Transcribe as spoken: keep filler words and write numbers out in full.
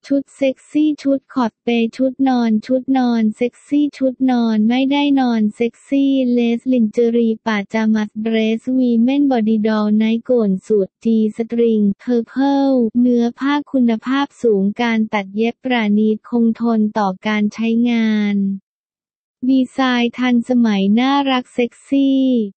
ชุดเซ็กซี่ชุดคอร์ดเปย์ชุดนอนชุดนอนเซ็กซี่ชุดนอนไม่ได้นอนเซ็กซี่เลสลินเจอรีปาจามัสเดรสวีเมนบอดี้ดอลไนท์โกนสูทจีสตริงเพอร์เพิลเนื้อผ้าคุณภาพสูงการตัดเย็บประณีตคงทนต่อการใช้งานดีไซน์ทันสมัยน่ารักเซ็กซี่